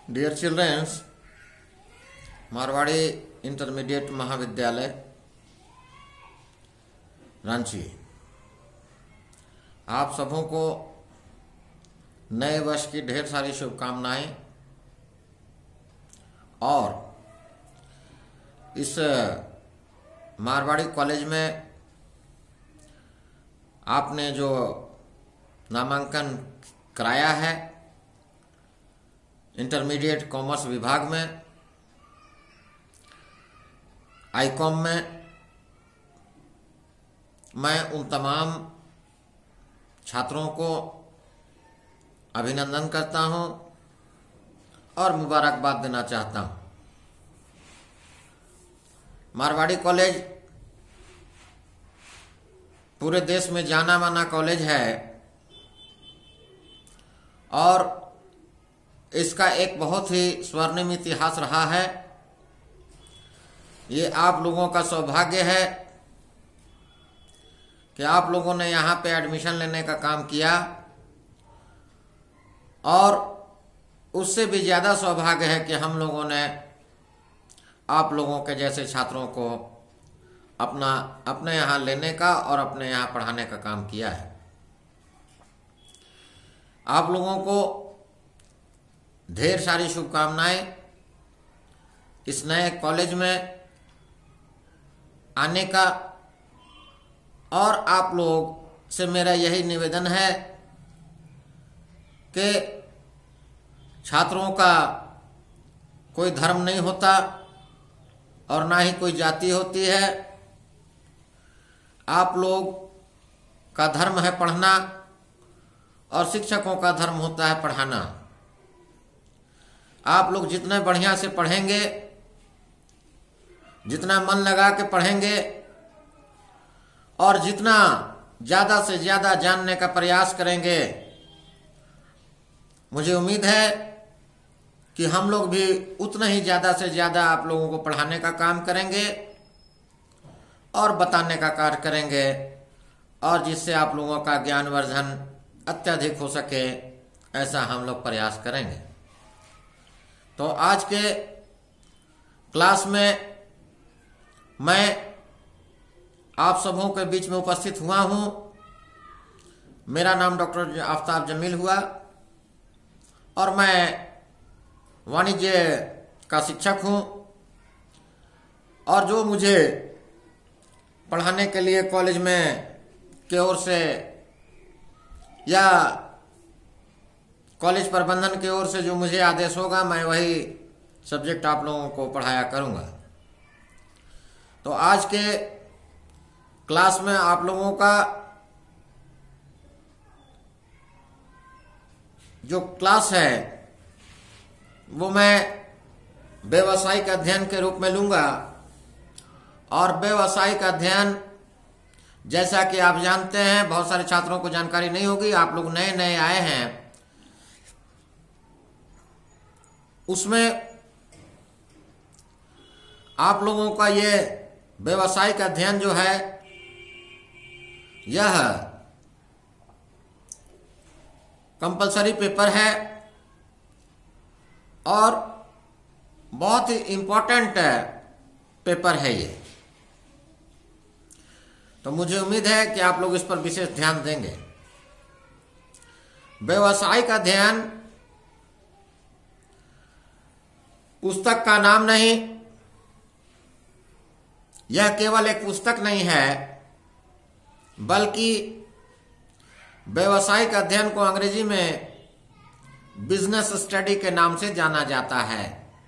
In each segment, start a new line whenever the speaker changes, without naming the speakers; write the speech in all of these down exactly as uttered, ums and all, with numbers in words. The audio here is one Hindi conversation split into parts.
डियर चिल्ड्रंस, मारवाड़ी इंटरमीडिएट महाविद्यालय रांची आप सबों को नए वर्ष की ढेर सारी शुभकामनाएं। और इस मारवाड़ी कॉलेज में आपने जो नामांकन कराया है इंटरमीडिएट कॉमर्स विभाग में, आई कॉम में, मैं उन तमाम छात्रों को अभिनंदन करता हूं और मुबारकबाद देना चाहता हूं। मारवाड़ी कॉलेज पूरे देश में जाना माना कॉलेज है और इसका एक बहुत ही स्वर्णिम इतिहास रहा है। ये आप लोगों का सौभाग्य है कि आप लोगों ने यहाँ पे एडमिशन लेने का काम किया, और उससे भी ज़्यादा सौभाग्य है कि हम लोगों ने आप लोगों के जैसे छात्रों को अपना अपने यहाँ लेने का और अपने यहाँ पढ़ाने का काम किया है। आप लोगों को ढेर सारी शुभकामनाएं इस नए कॉलेज में आने का। और आप लोग से मेरा यही निवेदन है कि छात्रों का कोई धर्म नहीं होता और ना ही कोई जाति होती है। आप लोग का धर्म है पढ़ना और शिक्षकों का धर्म होता है पढ़ाना। आप लोग जितने बढ़िया से पढ़ेंगे, जितना मन लगा के पढ़ेंगे और जितना ज़्यादा से ज़्यादा जानने का प्रयास करेंगे, मुझे उम्मीद है कि हम लोग भी उतना ही ज़्यादा से ज़्यादा आप लोगों को पढ़ाने का काम करेंगे और बताने का कार्य करेंगे, और जिससे आप लोगों का ज्ञानवर्धन अत्यधिक हो सके, ऐसा हम लोग प्रयास करेंगे। तो आज के क्लास में मैं आप सबों के बीच में उपस्थित हुआ हूं। मेरा नाम डॉक्टर आफ्ताब जमील हुआ और मैं वाणिज्य का शिक्षक हूं, और जो मुझे पढ़ाने के लिए कॉलेज में की ओर से या कॉलेज प्रबंधन की ओर से जो मुझे आदेश होगा, मैं वही सब्जेक्ट आप लोगों को पढ़ाया करूंगा। तो आज के क्लास में आप लोगों का जो क्लास है वो मैं व्यावसायिक अध्ययन के रूप में लूंगा। और व्यावसायिक अध्ययन, जैसा कि आप जानते हैं, बहुत सारे छात्रों को जानकारी नहीं होगी, आप लोग नए नए आए हैं, उसमें आप लोगों का ये व्यावसायिक अध्ययन जो है यह कंपलसरी पेपर है और बहुत ही इम्पोर्टेंट पेपर है ये। तो मुझे उम्मीद है कि आप लोग इस पर विशेष ध्यान देंगे। व्यावसायिक अध्ययन पुस्तक का नाम नहीं, यह केवल एक पुस्तक नहीं है, बल्कि व्यावसायिक अध्ययन को अंग्रेजी में बिजनेस स्टडी के नाम से जाना जाता है।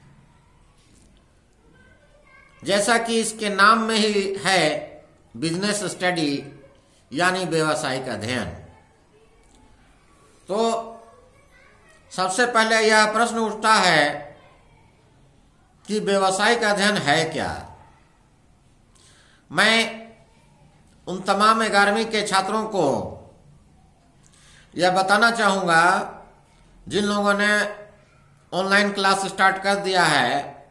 जैसा कि इसके नाम में ही है, बिजनेस स्टडी यानी व्यावसायिक अध्ययन। तो सबसे पहले यह प्रश्न उठता है कि व्यावसायिक अध्ययन है क्या। मैं उन तमाम ग्यारहवीं के छात्रों को यह बताना चाहूँगा जिन लोगों ने ऑनलाइन क्लास स्टार्ट कर दिया है।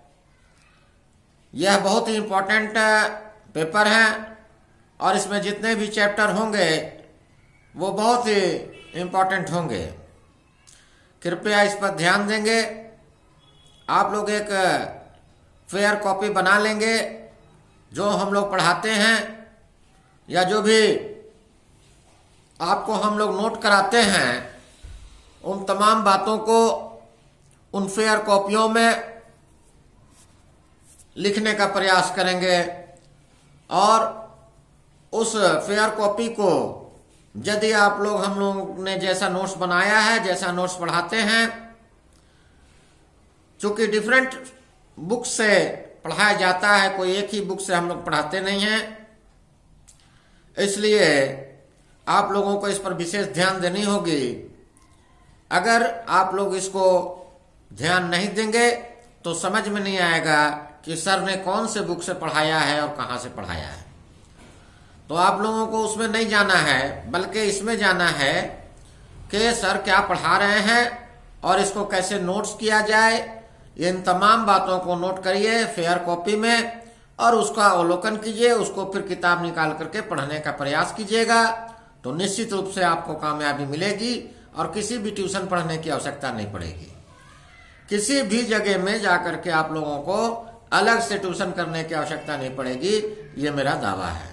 यह बहुत ही इम्पोर्टेंट पेपर है और इसमें जितने भी चैप्टर होंगे वो बहुत ही इम्पोर्टेंट होंगे। कृपया इस पर ध्यान देंगे आप लोग एक फेयर कॉपी बना लेंगे, जो हम लोग पढ़ाते हैं या जो भी आपको हम लोग नोट कराते हैं, उन तमाम बातों को उन फेयर कॉपियों में लिखने का प्रयास करेंगे। और उस फेयर कॉपी को यदि आप लोग हम लोग ने जैसा नोट्स बनाया है, जैसा नोट्स पढ़ाते हैं, चूंकि डिफरेंट बुक से पढ़ाया जाता है, कोई एक ही बुक से हम लोग पढ़ाते नहीं हैं, इसलिए आप लोगों को इस पर विशेष ध्यान देनी होगी। अगर आप लोग इसको ध्यान नहीं देंगे तो समझ में नहीं आएगा कि सर ने कौन से बुक से पढ़ाया है और कहां से पढ़ाया है। तो आप लोगों को उसमें नहीं जाना है, बल्कि इसमें जाना है कि सर क्या पढ़ा रहे हैं और इसको कैसे नोट्स किया जाए। इन तमाम बातों को नोट करिए फेयर कॉपी में और उसका अवलोकन कीजिए, उसको फिर किताब निकाल करके पढ़ने का प्रयास कीजिएगा, तो निश्चित रूप से आपको कामयाबी मिलेगी और किसी भी ट्यूशन पढ़ने की आवश्यकता नहीं पड़ेगी। किसी भी जगह में जाकर के आप लोगों को अलग से ट्यूशन करने की आवश्यकता नहीं पड़ेगी, ये मेरा दावा है।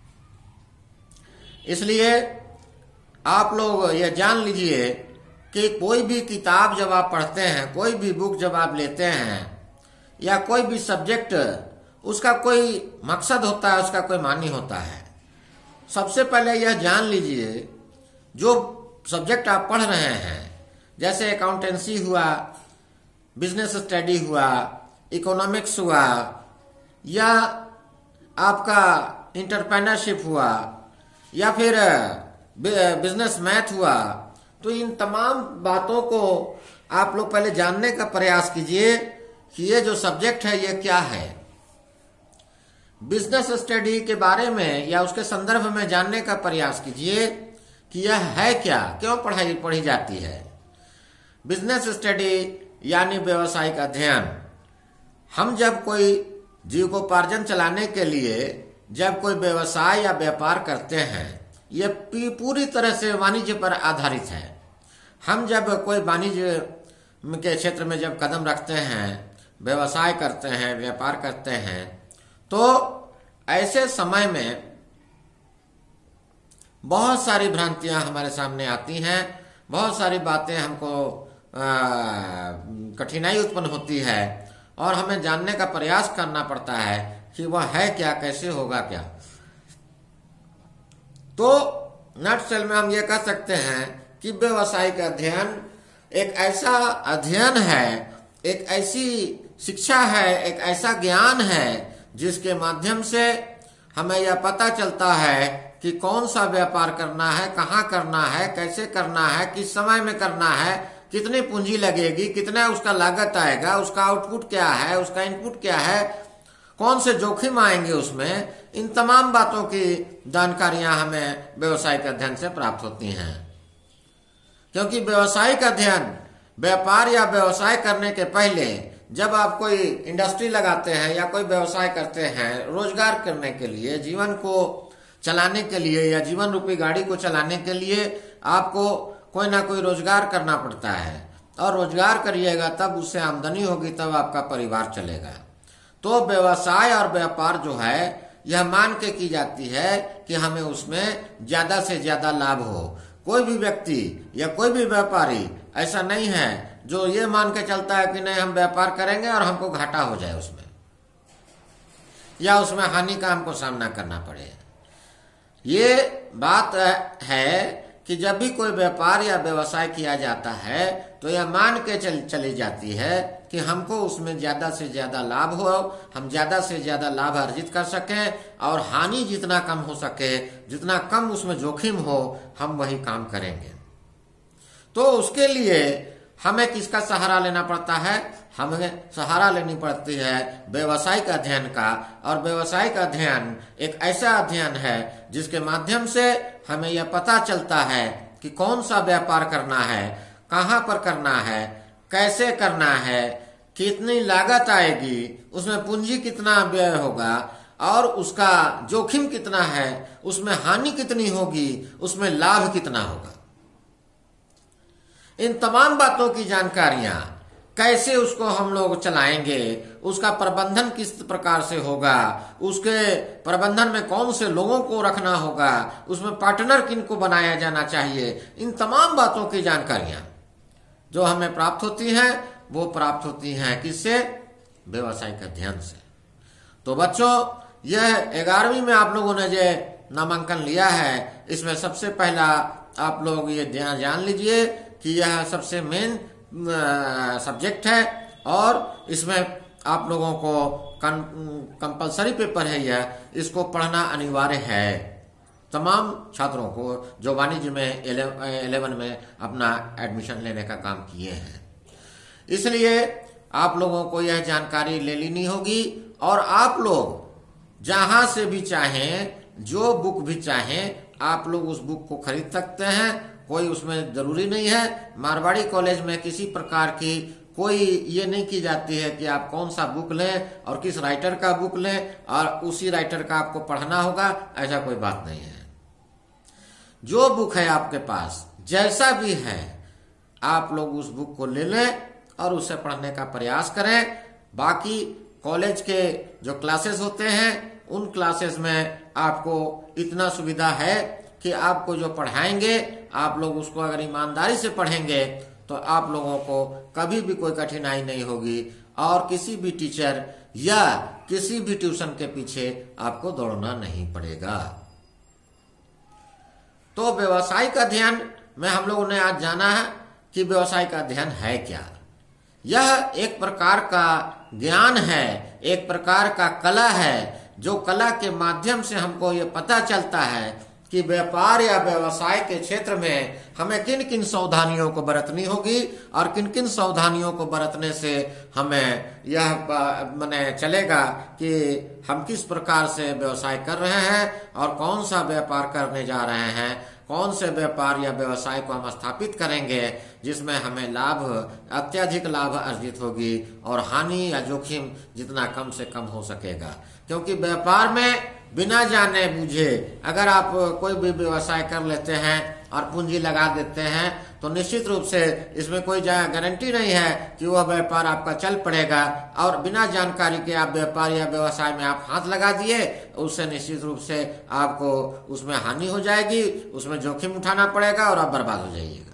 इसलिए आप लोग ये जान लीजिए कि कोई भी किताब जब आप पढ़ते हैं, कोई भी बुक जब आप लेते हैं, या कोई भी सब्जेक्ट, उसका कोई मकसद होता है, उसका कोई मानी होता है। सबसे पहले यह जान लीजिए, जो सब्जेक्ट आप पढ़ रहे हैं, जैसे अकाउंटेंसी हुआ, बिजनेस स्टडी हुआ, इकोनॉमिक्स हुआ, या आपका इंटरप्रेन्योरशिप हुआ, या फिर बिजनेस मैथ हुआ, तो इन तमाम बातों को आप लोग पहले जानने का प्रयास कीजिए कि ये जो सब्जेक्ट है ये क्या है। बिजनेस स्टडी के बारे में या उसके संदर्भ में जानने का प्रयास कीजिए कि यह है क्या, क्यों पढ़ाई पढ़ी जाती है। बिजनेस स्टडी यानी व्यवसायिक अध्ययन। हम जब कोई जीविकोपार्जन चलाने के लिए जब कोई व्यवसाय या व्यापार करते हैं, ये पूरी तरह से वाणिज्य पर आधारित है। हम जब कोई वाणिज्य के क्षेत्र में जब कदम रखते हैं, व्यवसाय करते हैं, व्यापार करते हैं, तो ऐसे समय में बहुत सारी भ्रांतियां हमारे सामने आती हैं, बहुत सारी बातें हमको कठिनाई उत्पन्न होती है और हमें जानने का प्रयास करना पड़ता है कि वह है क्या, कैसे होगा क्या। तो नटसेल में हम ये कह सकते हैं कि व्यवसायिक अध्ययन एक ऐसा अध्ययन है, एक ऐसी शिक्षा है, एक ऐसा ज्ञान है जिसके माध्यम से हमें यह पता चलता है कि कौन सा व्यापार करना है, कहाँ करना है, कैसे करना है, किस समय में करना है, कितनी पूंजी लगेगी, कितना उसका लागत आएगा, उसका आउटपुट क्या है, उसका इनपुट क्या है, कौन से जोखिम आएंगे उसमें। इन तमाम बातों की जानकारियां हमें व्यवसायिक अध्ययन से प्राप्त होती हैं। क्योंकि व्यवसायिक अध्ययन, व्यापार या व्यवसाय करने के पहले जब आप कोई इंडस्ट्री लगाते हैं या कोई व्यवसाय करते हैं, रोजगार करने के लिए, जीवन को चलाने के लिए या जीवन रूपी गाड़ी को चलाने के लिए आपको कोई ना कोई रोजगार करना पड़ता है, और रोजगार करिएगा तब उससे आमदनी होगी, तब आपका परिवार चलेगा। तो व्यवसाय और व्यापार जो है यह मान के की जाती है कि हमें उसमें ज्यादा से ज्यादा लाभ हो। कोई भी व्यक्ति या कोई भी व्यापारी ऐसा नहीं है जो ये मान के चलता है कि नहीं हम व्यापार करेंगे और हमको घाटा हो जाए उसमें, या उसमें हानि का हमको सामना करना पड़े। ये बात है कि जब भी कोई व्यापार या व्यवसाय किया जाता है तो यह मान के चल चली जाती है कि हमको उसमें ज्यादा से ज्यादा लाभ हो, हम ज्यादा से ज्यादा लाभ अर्जित कर सकें, और हानि जितना कम हो सके, जितना कम उसमें जोखिम हो, हम वही काम करेंगे। तो उसके लिए हमें किसका सहारा लेना पड़ता है? हमें सहारा लेनी पड़ती है व्यवसायिक अध्ययन का। और व्यवसायिक अध्ययन एक ऐसा अध्ययन है जिसके माध्यम से हमें यह पता चलता है कि कौन सा व्यापार करना है, कहाँ पर करना है, कैसे करना है, कितनी लागत आएगी, उसमें पूंजी कितना व्यय होगा, और उसका जोखिम कितना है, उसमें हानि कितनी होगी, उसमें लाभ कितना होगा। इन तमाम बातों की जानकारियां कैसे उसको हम लोग चलाएंगे, उसका प्रबंधन किस प्रकार से होगा, उसके प्रबंधन में कौन से लोगों को रखना होगा, उसमें पार्टनर किन को बनाया जाना चाहिए, इन तमाम बातों की जानकारियां जो हमें प्राप्त होती हैं वो प्राप्त होती हैं किससे? व्यावसायिक अध्ययन से। तो बच्चों, यह ग्यारहवीं में आप लोगों ने जो नामांकन लिया है, इसमें सबसे पहला आप लोग ये ध्यान जान लीजिए कि यह सबसे मेन सब्जेक्ट है और इसमें आप लोगों को कंपलसरी पेपर है, यह इसको पढ़ना अनिवार्य है तमाम छात्रों को जो वाणिज्य में इलेवन में अपना एडमिशन लेने का काम किए हैं। इसलिए आप लोगों को यह जानकारी ले लेनी होगी और आप लोग जहां से भी चाहें, जो बुक भी चाहें, आप लोग उस बुक को खरीद सकते हैं। कोई उसमें जरूरी नहीं है, मारवाड़ी कॉलेज में किसी प्रकार की कोई ये नहीं की जाती है कि आप कौन सा बुक लें और किस राइटर का बुक लें और उसी राइटर का आपको पढ़ना होगा, ऐसा कोई बात नहीं है। जो बुक है आपके पास, जैसा भी है, आप लोग उस बुक को ले लें और उसे पढ़ने का प्रयास करें। बाकी कॉलेज के जो क्लासेस होते हैं, उन क्लासेस में आपको इतना सुविधा है कि आपको जो पढ़ाएंगे, आप लोग उसको अगर ईमानदारी से पढ़ेंगे तो आप लोगों को कभी भी कोई कठिनाई नहीं होगी और किसी भी टीचर या किसी भी ट्यूशन के पीछे आपको दौड़ना नहीं पड़ेगा। तो व्यावसायिक अध्ययन में हम लोगों ने आज जाना है कि व्यावसायिक अध्ययन है क्या। यह एक प्रकार का ज्ञान है, एक प्रकार का कला है, जो कला के माध्यम से हमको ये पता चलता है कि व्यापार या व्यवसाय के क्षेत्र में हमें किन किन सावधानियों को बरतनी होगी और किन किन सावधानियों को बरतने से हमें यह माने चलेगा कि हम किस प्रकार से व्यवसाय कर रहे हैं और कौन सा व्यापार करने जा रहे हैं, कौन से व्यापार या व्यवसाय को हम स्थापित करेंगे जिसमें हमें लाभ, अत्यधिक लाभ अर्जित होगी और हानि या जोखिम जितना कम से कम हो सकेगा। क्योंकि व्यापार में बिना जाने बूझे अगर आप कोई भी व्यवसाय कर लेते हैं और पूंजी लगा देते हैं तो निश्चित रूप से इसमें कोई गारंटी नहीं है कि वह व्यापार आपका चल पड़ेगा और बिना जानकारी के आप व्यापार या व्यवसाय में आप हाथ लगा दिए, उससे निश्चित रूप से आपको उसमें हानि हो जाएगी, उसमें जोखिम उठाना पड़ेगा और आप बर्बाद हो जाइएगा।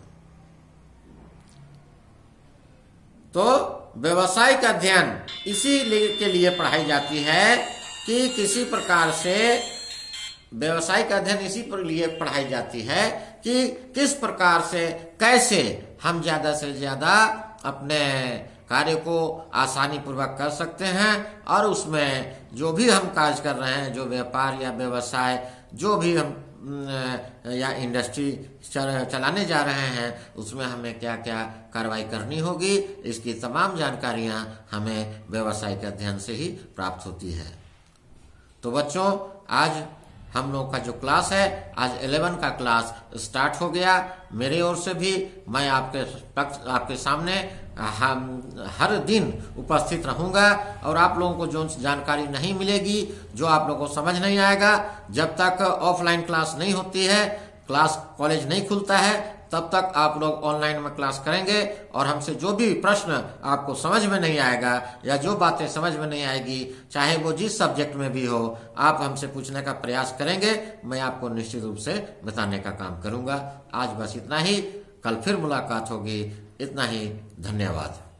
तो व्यावसायिक अध्ययन इसी के लिए पढ़ाई जाती है कि किसी प्रकार से व्यावसायिक अध्ययन इसी पर लिए पढ़ाई जाती है कि किस प्रकार से कैसे हम ज्यादा से ज्यादा अपने कार्य को आसानी पूर्वक कर सकते हैं और उसमें जो भी हम कार्य कर रहे हैं, जो व्यापार या व्यवसाय जो भी हम या इंडस्ट्री चलाने जा रहे हैं, उसमें हमें क्या क्या कार्रवाई करनी होगी, इसकी तमाम जानकारियां हमें व्यावसायिक अध्ययन से ही प्राप्त होती है। तो बच्चों, आज हम लोग का जो क्लास है, आज इलेवन का क्लास स्टार्ट हो गया। मेरे ओर से भी मैं आपके पक्ष आपके सामने हम हर दिन उपस्थित रहूंगा और आप लोगों को जो जानकारी नहीं मिलेगी, जो आप लोगों को समझ नहीं आएगा, जब तक ऑफलाइन क्लास नहीं होती है, क्लास कॉलेज नहीं खुलता है, तब तक आप लोग ऑनलाइन में क्लास करेंगे और हमसे जो भी प्रश्न आपको समझ में नहीं आएगा या जो बातें समझ में नहीं आएगी, चाहे वो जिस सब्जेक्ट में भी हो, आप हमसे पूछने का प्रयास करेंगे, मैं आपको निश्चित रूप से बताने का काम करूंगा। आज बस इतना ही, कल फिर मुलाकात होगी। इतना ही, धन्यवाद।